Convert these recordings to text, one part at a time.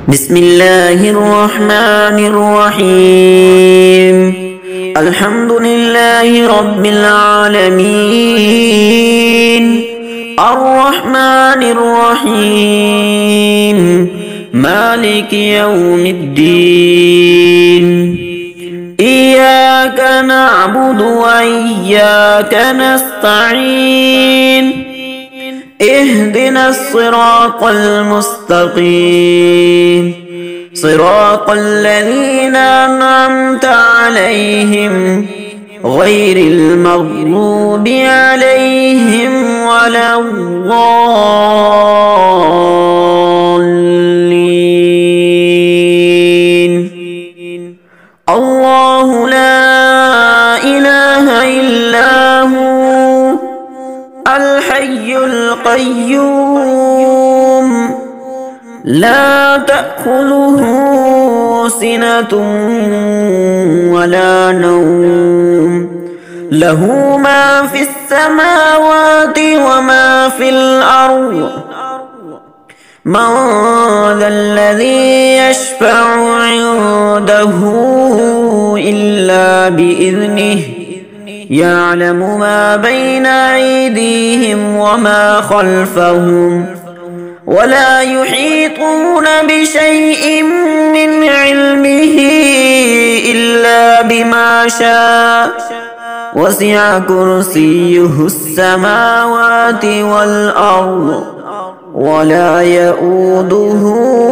بسم الله الرحمن الرحيم. الحمد لله رب العالمين، الرحمن الرحيم، مالك يوم الدين. إياك نعبد وإياك نستعين، اهدنا الصراط المستقيم، صراط الذين أنعمت عليهم غير المغضوب عليهم ولا الضالين. الله لا إله إلا هو الحي القيوم، لا تأخذه سنة ولا نوم، له ما في السماوات وما في الأرض. من ذا الذي يشفع عنده إلا بإذنه، يعلم ما بين أيديهم وما خلفهم، ولا يحيطون بشيء من علمه إلا بما شاء، وسع كرسيه السماوات والأرض، ولا يؤوده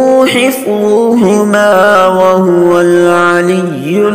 حفظهما وهو العلي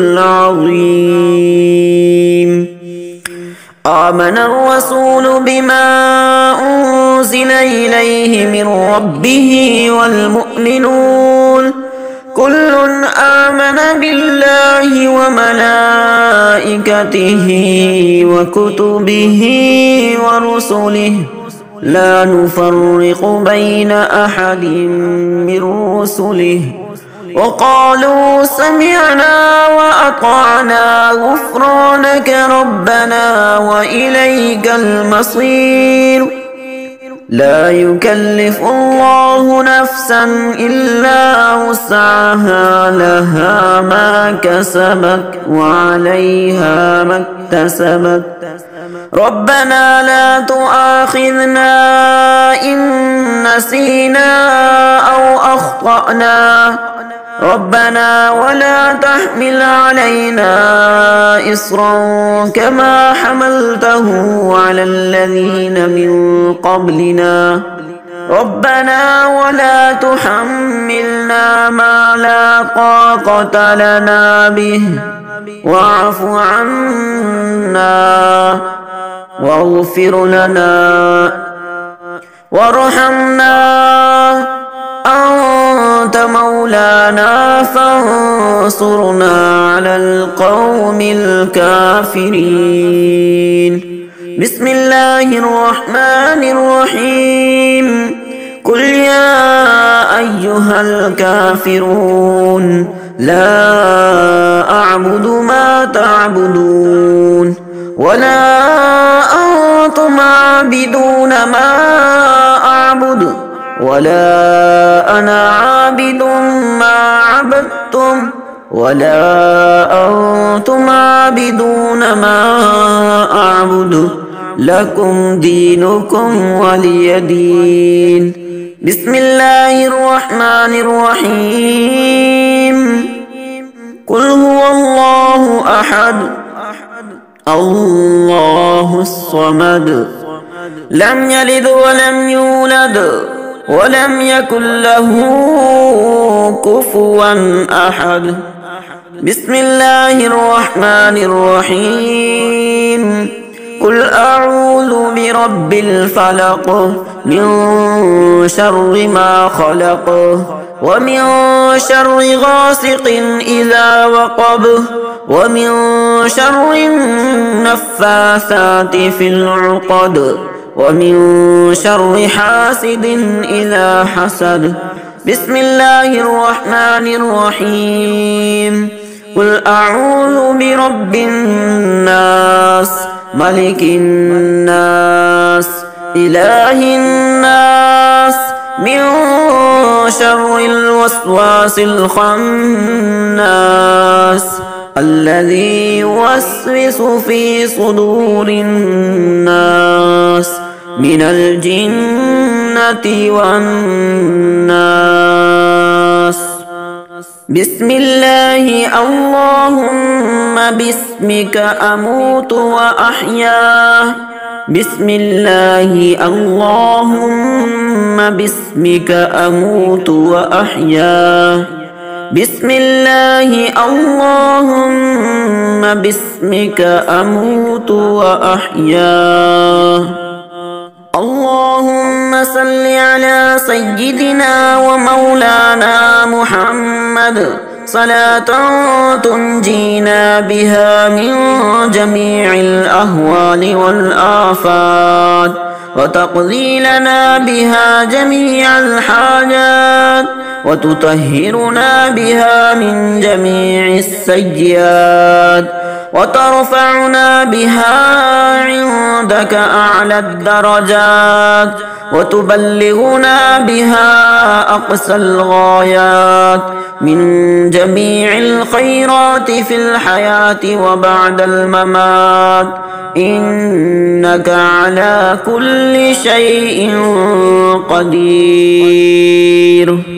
العظيم. آمن الرسول بما أنزل إليه من ربه والمؤمنون، كل آمن بالله وملائكته وكتبه ورسله، لا نفرق بين أحد من رسله، وقالوا سمعنا وأطعنا غفرانك ربنا وإليك المصير. لا يكلف الله نفسا إلا وسعها، لها ما كسبت وعليها ما اكتسبت. ربنا لا تؤاخذنا إن نسينا أو أخطأنا، ربنا ولا تحمل علينا إصرا كما حملته على الذين من قبلنا، ربنا ولا تحملنا ما لا طاقة لنا به، واعف عنا واغفر لنا وارحمنا، أنت مولانا فانصرنا على القوم الكافرين. بسم الله الرحمن الرحيم. قل يا أيها الكافرون لا أعبد ما تعبدون، ولا أنتم عابدون ما أعبد، ولا أنا عابد ما عبدتم، ولا أنتم عابدون ما أعبد، لكم دينكم ولي دين. بسم الله الرحمن الرحيم. قل هو الله أحد، الله الصمد، لم يلد ولم يولد ولم يكن له كفوا أحد. بسم الله الرحمن الرحيم. قل أعوذ برب الفلق، من شر ما خلق، ومن شر غاسق إذا وقب، ومن شر النفاثات في العقد، ومن شر حاسد إذا حسد. بسم الله الرحمن الرحيم. قل أعوذ برب الناس، ملك الناس، إله الناس، من شر الوسواس الخناس الذي يوسوس في صدور الناس من الجنة والناس. بسم الله. اللهم باسمك أموت وأحيا. بسم الله. اللهم باسمك أموت وأحيا. بسم الله. اللهم باسمك أموت وأحيا. اللهم صل على سيدنا ومولانا محمد صلاة تنجينا بها من جميع الأهوال والآفات وتقضي لنا بها جميع الحاجات وتطهرنا بها من جميع السيئات وترفعنا بها عندك أعلى الدرجات وتبلغنا بها أقصى الغايات من جميع الخيرات في الحياة وبعد الممات، إنك على كل شيء قدير.